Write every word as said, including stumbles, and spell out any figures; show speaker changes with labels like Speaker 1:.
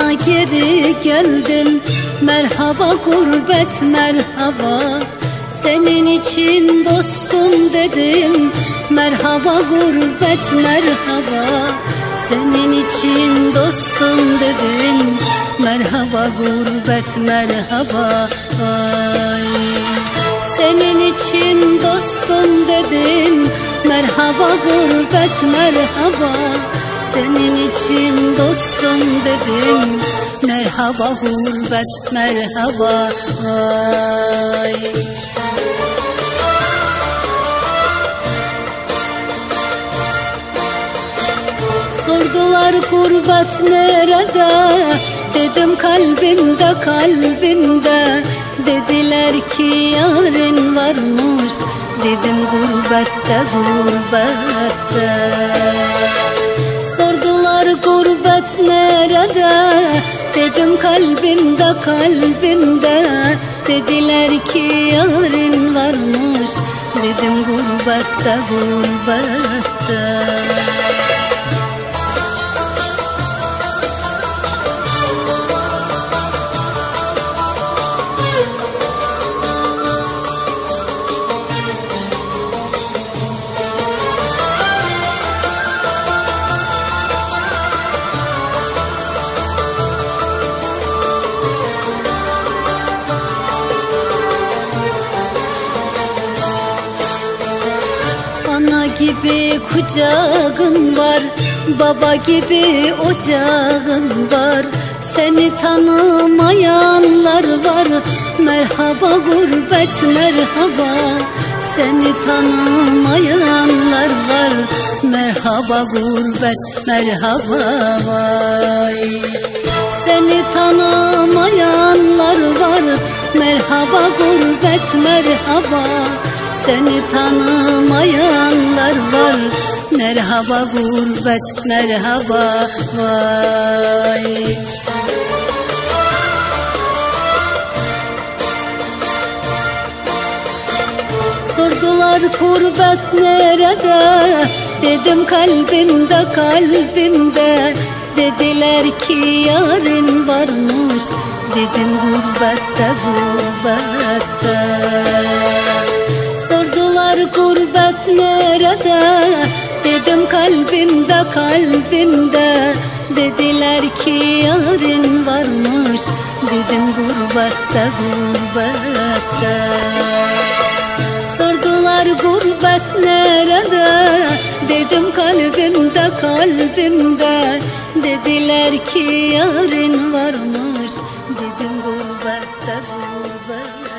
Speaker 1: Bana geri geldin, merhaba gurbet merhaba. Senin için dostum dedim, merhaba gurbet merhaba. Senin için dostum dedim, merhaba gurbet merhaba. Ay. Senin için dostum dedim, merhaba gurbet merhaba. Senin için dostum dedim, merhaba gurbet merhaba. Ay. Sordular gurbet nerede, dedim kalbimde kalbimde. Dediler ki yarın varmış, dedim gurbette gurbette. Sordular gurbet nerede, dedim kalbimde kalbimde. Dediler ki yarın varmış, dedim gurbette gurbette. Ana gibi kucağın var, baba gibi ocağın var. Seni tanımayanlar var, merhaba gurbet merhaba. Seni tanımayanlar var, merhaba gurbet merhaba. Vay. Seni tanımayanlar var, merhaba gurbet merhaba. Seni tanımayanlar var, merhaba gurbet merhaba. Vay. Sordular gurbet nerede, dedim kalbimde kalbimde. Dediler ki yarın varmış, dedim gurbette gurbette. Sordular gurbet nerede, dedim kalbimde kalbimde. Dediler ki yarın varmış, dedim gurbette gurbette. Sordular gurbet nerede, dedim kalbimde kalbimde. Dediler ki yarın varmış, dedim gurbette gurbette.